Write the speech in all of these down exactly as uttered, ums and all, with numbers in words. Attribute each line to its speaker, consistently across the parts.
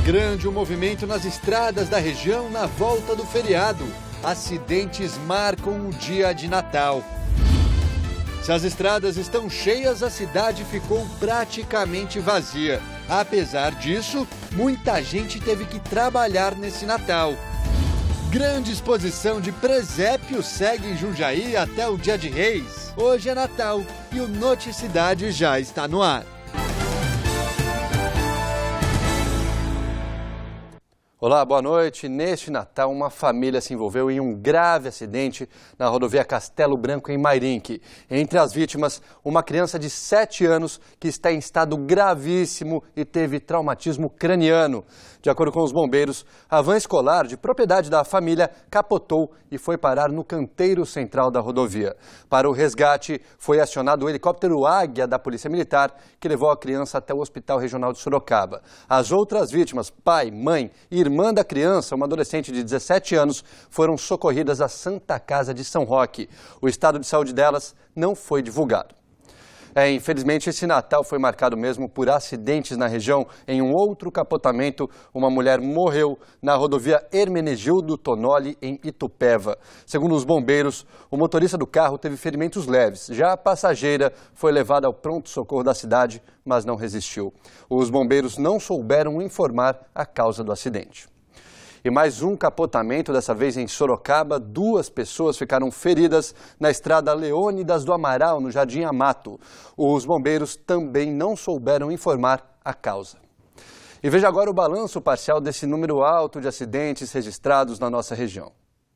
Speaker 1: grande o movimento nas estradas da região na volta do feriado. Acidentes marcam o dia de Natal. Se as estradas estão cheias, a cidade ficou praticamente vazia. Apesar disso, muita gente teve que trabalhar nesse Natal. Grande exposição de presépio segue em Jundiaí até o Dia de Reis. Hoje é Natal e o Noticidade já está no ar.
Speaker 2: Olá, boa noite. Neste Natal, uma família se envolveu em um grave acidente na rodovia Castelo Branco, em Mairinque. Entre as vítimas, uma criança de sete anos que está em estado gravíssimo e teve traumatismo craniano. De acordo com os bombeiros, a van escolar de propriedade da família capotou e foi parar no canteiro central da rodovia. Para o resgate, foi acionado o helicóptero Águia da Polícia Militar, que levou a criança até o Hospital Regional de Sorocaba. As outras vítimas, pai, mãe e irmã da criança, uma adolescente de dezessete anos, foram socorridas à Santa Casa de São Roque. O estado de saúde delas não foi divulgado. É, infelizmente, esse Natal foi marcado mesmo por acidentes na região. Em um outro capotamento, uma mulher morreu na rodovia Hermenegildo Tonoli, em Itupeva. Segundo os bombeiros, o motorista do carro teve ferimentos leves. Já a passageira foi levada ao pronto-socorro da cidade, mas não resistiu. Os bombeiros não souberam informar a causa do acidente. E mais um capotamento, dessa vez em Sorocaba. Duas pessoas ficaram feridas na estrada Leônidas do Amaral, no Jardim Amato. Os bombeiros também não souberam informar a causa. E veja agora o balanço parcial desse número alto de acidentes registrados na nossa região.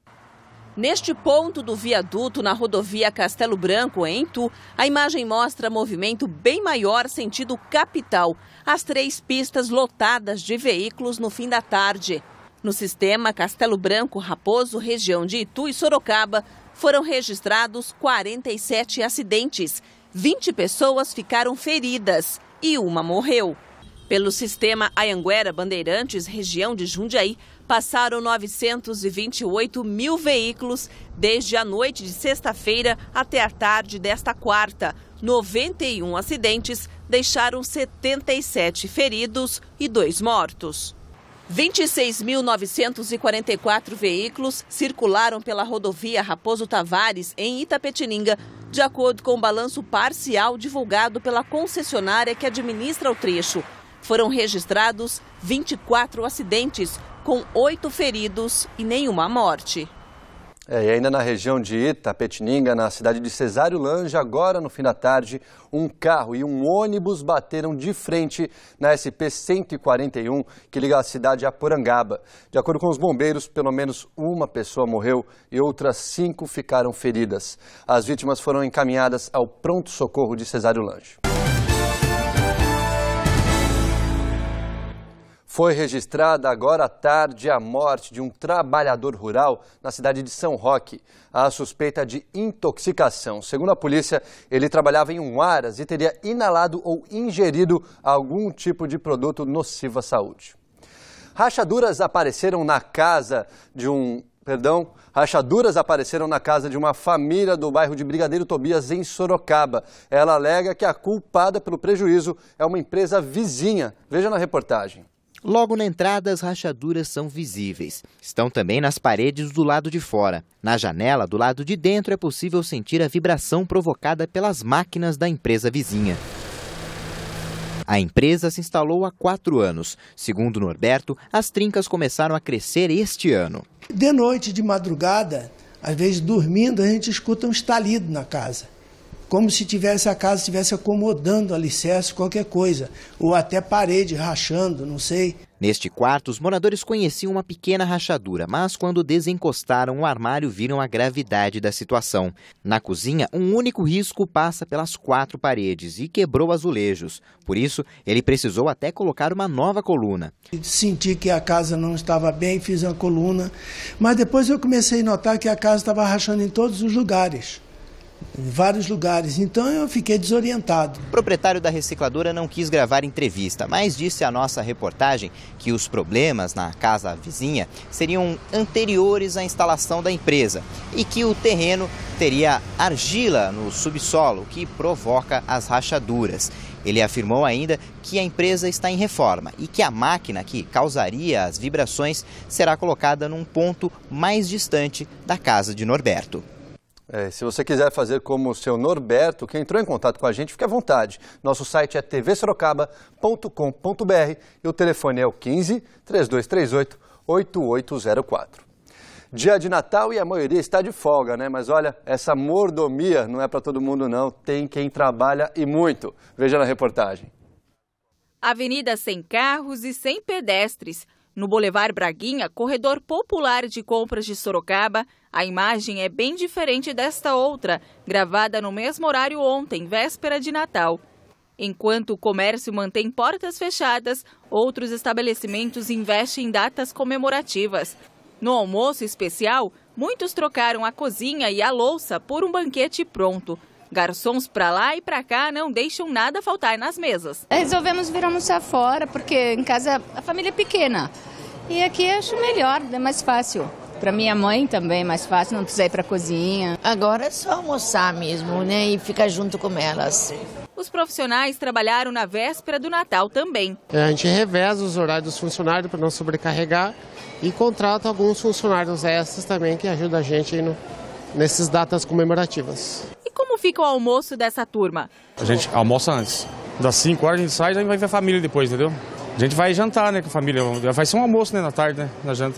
Speaker 3: Neste ponto do viaduto na rodovia Castelo Branco, em Itu, a imagem mostra movimento bem maior sentido capital. As três pistas lotadas de veículos no fim da tarde. No sistema Castelo Branco, Raposo, região de Itu e Sorocaba, foram registrados quarenta e sete acidentes. vinte pessoas ficaram feridas e uma morreu. Pelo sistema Anhanguera Bandeirantes, região de Jundiaí, passaram novecentos e vinte e oito mil veículos desde a noite de sexta-feira até a tarde desta quarta. noventa e um acidentes deixaram setenta e sete feridos e dois mortos. vinte e seis mil novecentos e quarenta e quatro veículos circularam pela rodovia Raposo Tavares, em Itapetininga, de acordo com o balanço parcial divulgado pela concessionária que administra o trecho. Foram registrados vinte e quatro acidentes, com oito feridos e nenhuma morte.
Speaker 2: É, e ainda na região de Itapetininga, na cidade de Cesário Lange, agora no fim da tarde, um carro e um ônibus bateram de frente na S P cento e quarenta e um, que liga a cidade a Porangaba. De acordo com os bombeiros, pelo menos uma pessoa morreu e outras cinco ficaram feridas. As vítimas foram encaminhadas ao pronto-socorro de Cesário Lange. Foi registrada agora à tarde a morte de um trabalhador rural na cidade de São Roque. A suspeita de intoxicação. Segundo a polícia, ele trabalhava em um aras e teria inalado ou ingerido algum tipo de produto nocivo à saúde. Rachaduras apareceram na casa de um... Perdão, rachaduras apareceram na casa de uma família do bairro de Brigadeiro Tobias, em Sorocaba. Ela alega que a culpada pelo prejuízo é uma empresa vizinha. Veja na reportagem.
Speaker 4: Logo na entrada, as rachaduras são visíveis. Estão também nas paredes do lado de fora. Na janela, do lado de dentro, é possível sentir a vibração provocada pelas máquinas da empresa vizinha. A empresa se instalou há quatro anos. Segundo Norberto, as trincas começaram a crescer este ano.
Speaker 5: De noite, de madrugada, às vezes dormindo, a gente escuta um estalido na casa. Como se tivesse a casa estivesse acomodando alicerce, qualquer coisa, ou até parede rachando, não sei.
Speaker 4: Neste quarto, os moradores conheciam uma pequena rachadura, mas quando desencostaram o armário, viram a gravidade da situação. Na cozinha, um único risco passa pelas quatro paredes e quebrou azulejos. Por isso, ele precisou até colocar uma nova coluna.
Speaker 5: Senti que a casa não estava bem, fiz uma coluna, mas depois eu comecei a notar que a casa estava rachando em todos os lugares. Em vários lugares, então eu fiquei desorientado.
Speaker 4: O proprietário da recicladora não quis gravar entrevista, mas disse à nossa reportagem que os problemas na casa vizinha seriam anteriores à instalação da empresa e que o terreno teria argila no subsolo, que provoca as rachaduras. Ele afirmou ainda que a empresa está em reforma e que a máquina que causaria as vibrações será colocada num ponto mais distante da casa de Norberto.
Speaker 2: É, se você quiser fazer como o seu Norberto, que entrou em contato com a gente, fique à vontade. Nosso site é t v sorocaba ponto com ponto b r e o telefone é o quinze, três dois três oito, oito oito zero quatro. Dia de Natal e a maioria está de folga, né? Mas olha, essa mordomia não é para todo mundo não, tem quem trabalha e muito. Veja na reportagem.
Speaker 6: Avenida sem carros e sem pedestres. No Boulevard Braguinha, corredor popular de compras de Sorocaba, a imagem é bem diferente desta outra, gravada no mesmo horário ontem, véspera de Natal. Enquanto o comércio mantém portas fechadas, outros estabelecimentos investem em datas comemorativas. No almoço especial, muitos trocaram a cozinha e a louça por um banquete pronto. Garçons para lá e para cá não deixam nada faltar nas mesas.
Speaker 7: Resolvemos vir almoçar fora, porque em casa a família é pequena. E aqui acho melhor, é mais fácil. Para minha mãe também é mais fácil, não precisa ir para a cozinha.
Speaker 8: Agora é só almoçar mesmo, né? E ficar junto com elas.
Speaker 6: Os profissionais trabalharam na véspera do Natal também.
Speaker 9: A gente reveza os horários dos funcionários para não sobrecarregar e contrata alguns funcionários extras também que ajudam a gente no, nessas datas comemorativas.
Speaker 6: E como fica o almoço dessa turma?
Speaker 10: A gente almoça antes. Das cinco horas a gente sai e vai ver a família depois, entendeu? A gente vai jantar, né, com a família. Vai ser um almoço, né, na tarde, né, na janta.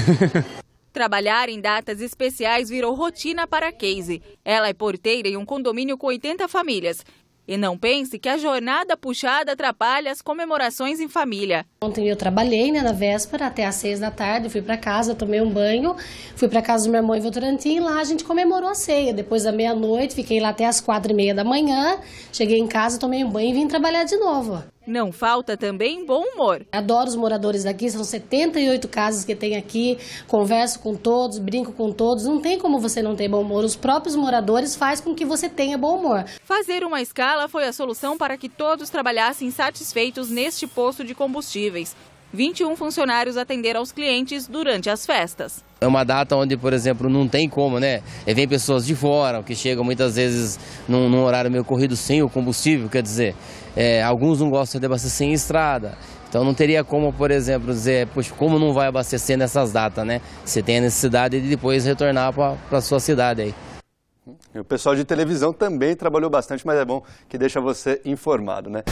Speaker 6: Trabalhar em datas especiais virou rotina para a Casey. Ela é porteira em um condomínio com oitenta famílias. E não pense que a jornada puxada atrapalha as comemorações em família.
Speaker 11: Ontem eu trabalhei, né, na véspera até às seis da tarde, fui para casa, tomei um banho, fui para casa do meu irmão em Votorantim e lá a gente comemorou a ceia. Depois da meia-noite, fiquei lá até às quatro e meia da manhã, cheguei em casa, tomei um banho e vim trabalhar de novo.
Speaker 6: Não falta também bom humor.
Speaker 11: Adoro os moradores daqui, são setenta e oito casas que tem aqui, converso com todos, brinco com todos, não tem como você não ter bom humor. Os próprios moradores fazem com que você tenha bom humor.
Speaker 6: Fazer uma escala foi a solução para que todos trabalhassem satisfeitos neste posto de combustíveis. vinte e um funcionários atenderam aos clientes durante as festas.
Speaker 12: É uma data onde, por exemplo, não tem como, né? Vem pessoas de fora, que chegam muitas vezes num, num horário meio corrido sem o combustível, quer dizer, é, alguns não gostam de abastecer em estrada. Então não teria como, por exemplo, dizer, poxa, como não vai abastecer nessas datas, né? Você tem a necessidade de depois retornar para a sua cidade aí.
Speaker 2: E o pessoal de televisão também trabalhou bastante, mas é bom que deixa você informado, né?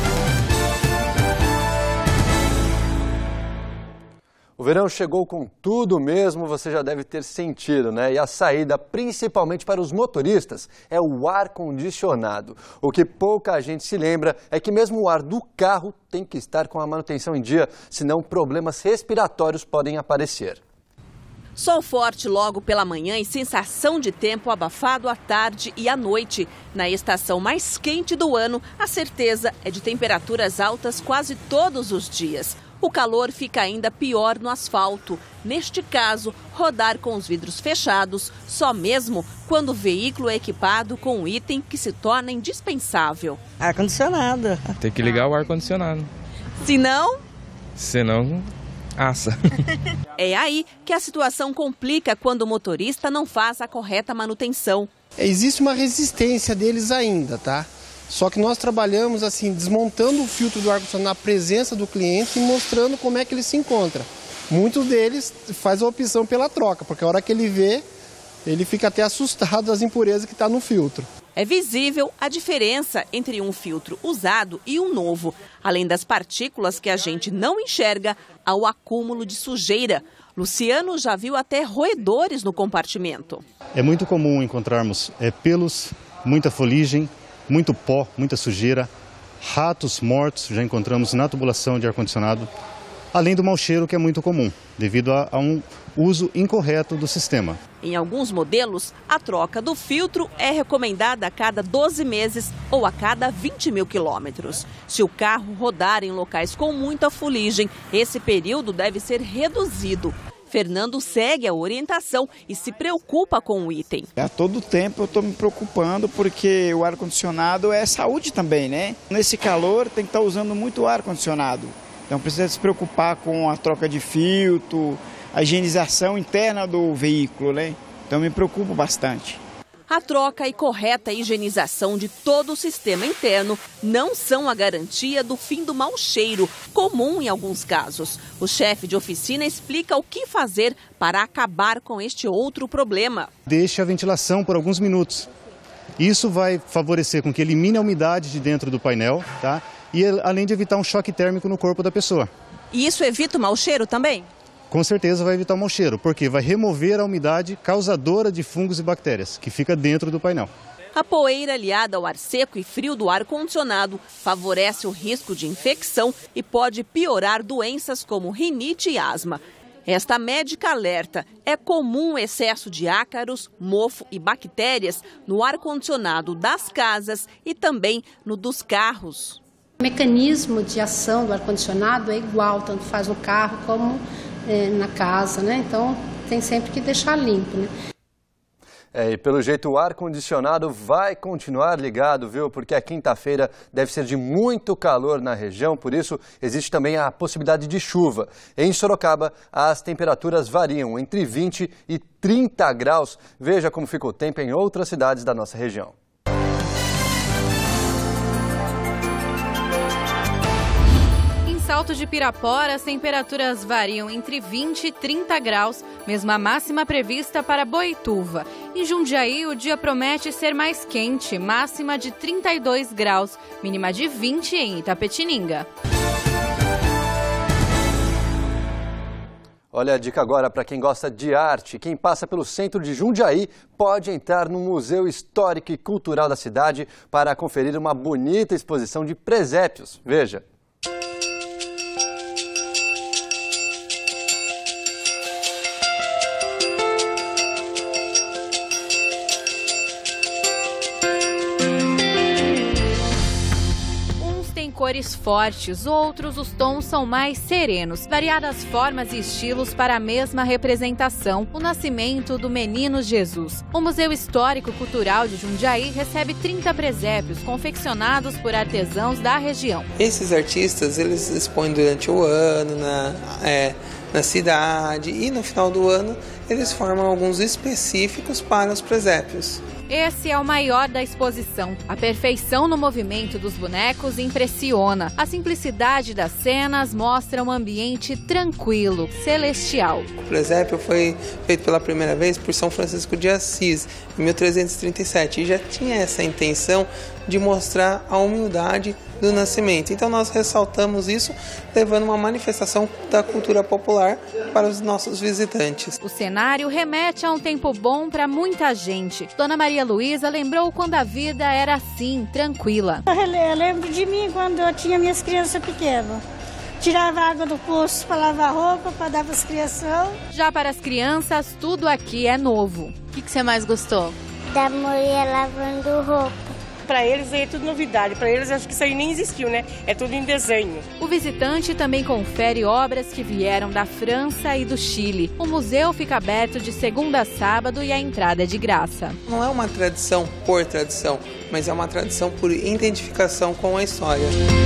Speaker 2: O verão chegou com tudo mesmo, você já deve ter sentido, né? E a saída, principalmente para os motoristas, é o ar-condicionado. O que pouca gente se lembra é que mesmo o ar do carro tem que estar com a manutenção em dia, senão problemas respiratórios podem aparecer.
Speaker 3: Sol forte logo pela manhã e sensação de tempo abafado à tarde e à noite. Na estação mais quente do ano, a certeza é de temperaturas altas quase todos os dias. O calor fica ainda pior no asfalto. Neste caso, rodar com os vidros fechados, só mesmo quando o veículo é equipado com um item que se torna indispensável.
Speaker 13: Ar-condicionado.
Speaker 14: Tem que ligar o ar-condicionado.
Speaker 3: Se não...
Speaker 14: Se não, assa.
Speaker 3: É aí que a situação complica quando o motorista não faz a correta manutenção.
Speaker 9: Existe uma resistência deles ainda, tá? Só que nós trabalhamos assim, desmontando o filtro do ar-condicionado na presença do cliente e mostrando como é que ele se encontra. Muitos deles fazem a opção pela troca, porque a hora que ele vê, ele fica até assustado das impurezas que está no filtro.
Speaker 3: É visível a diferença entre um filtro usado e um novo. Além das partículas que a gente não enxerga, há o acúmulo de sujeira. Luciano já viu até roedores no compartimento.
Speaker 15: É muito comum encontrarmos é, pelos, muita fuligem, muito pó, muita sujeira, ratos mortos já encontramos na tubulação de ar-condicionado, além do mau cheiro que é muito comum, devido a, a um uso incorreto do sistema.
Speaker 3: Em alguns modelos, a troca do filtro é recomendada a cada doze meses ou a cada vinte mil quilômetros. Se o carro rodar em locais com muita fuligem, esse período deve ser reduzido. Fernando segue a orientação e se preocupa com o item.
Speaker 16: A todo tempo eu estou me preocupando porque o ar-condicionado é saúde também, né? Nesse calor tem que estar usando muito ar-condicionado. Então precisa se preocupar com a troca de filtro, a higienização interna do veículo, né? Então me preocupo bastante.
Speaker 3: A troca e correta higienização de todo o sistema interno não são a garantia do fim do mau cheiro, comum em alguns casos. O chefe de oficina explica o que fazer para acabar com este outro problema.
Speaker 15: Deixe a ventilação por alguns minutos. Isso vai favorecer com que elimine a umidade de dentro do painel, tá? E além de evitar um choque térmico no corpo da pessoa.
Speaker 3: E isso evita o mau cheiro também?
Speaker 15: Com certeza vai evitar o mau cheiro, porque vai remover a umidade causadora de fungos e bactérias, que fica dentro do painel.
Speaker 3: A poeira aliada ao ar seco e frio do ar-condicionado favorece o risco de infecção e pode piorar doenças como rinite e asma. Esta médica alerta, é comum o excesso de ácaros, mofo e bactérias no ar-condicionado das casas e também no dos carros.
Speaker 11: O mecanismo de ação do ar-condicionado é igual, tanto faz no carro como é, na casa, né? Então tem sempre que deixar limpo, né?
Speaker 2: É, e pelo jeito o ar-condicionado vai continuar ligado, viu? Porque a quinta-feira deve ser de muito calor na região, por isso existe também a possibilidade de chuva. Em Sorocaba, as temperaturas variam entre vinte e trinta graus. Veja como fica o tempo em outras cidades da nossa região.
Speaker 13: Salto de Pirapora, as temperaturas variam entre vinte e trinta graus, mesma máxima prevista para Boituva. Em Jundiaí, o dia promete ser mais quente, máxima de trinta e dois graus, mínima de vinte em Itapetininga.
Speaker 2: Olha a dica agora para quem gosta de arte. Quem passa pelo centro de Jundiaí pode entrar no Museu Histórico e Cultural da cidade para conferir uma bonita exposição de presépios. Veja.
Speaker 13: Cores fortes, outros os tons são mais serenos. Variadas formas e estilos para a mesma representação, o nascimento do Menino Jesus. O Museu Histórico Cultural de Jundiaí recebe trinta presépios confeccionados por artesãos da região.
Speaker 17: Esses artistas, eles expõem durante o ano na, é, na cidade e no final do ano eles formam alguns específicos para os presépios.
Speaker 13: Esse é o maior da exposição. A perfeição no movimento dos bonecos impressiona. A simplicidade das cenas mostra um ambiente tranquilo, celestial.
Speaker 17: O presépio foi feito pela primeira vez por São Francisco de Assis, em mil trezentos e trinta e sete, e já tinha essa intenção de mostrar a humildade do nascimento. Então nós ressaltamos isso, levando uma manifestação da cultura popular para os nossos visitantes.
Speaker 13: O cenário remete a um tempo bom para muita gente. Dona Maria Luísa lembrou quando a vida era assim, tranquila.
Speaker 18: Eu lembro de mim quando eu tinha minhas crianças pequenas. Tirava água do poço para lavar roupa, para dar para as crianças.
Speaker 13: Já para as crianças, tudo aqui é novo. O que, que você mais gostou?
Speaker 18: Da mulher lavando roupa.
Speaker 19: Para eles é tudo novidade, para eles acho que isso aí nem existiu, né? É tudo em desenho.
Speaker 13: O visitante também confere obras que vieram da França e do Chile. O museu fica aberto de segunda a sábado e a entrada é de graça.
Speaker 17: Não é uma tradição por tradição, mas é uma tradição por identificação com a história.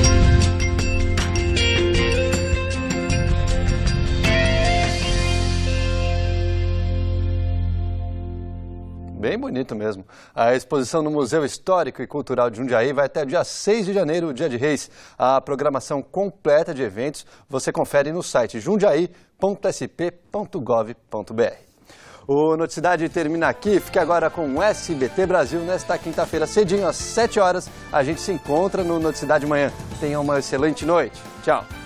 Speaker 2: Bem bonito mesmo. A exposição no Museu Histórico e Cultural de Jundiaí vai até o dia seis de janeiro, dia de Reis. A programação completa de eventos você confere no site jundiaí ponto s p ponto gov ponto b r. O Noticidade termina aqui. Fique agora com o S B T Brasil nesta quinta-feira, cedinho, às sete horas. A gente se encontra no Noticidade Manhã. Tenha uma excelente noite. Tchau.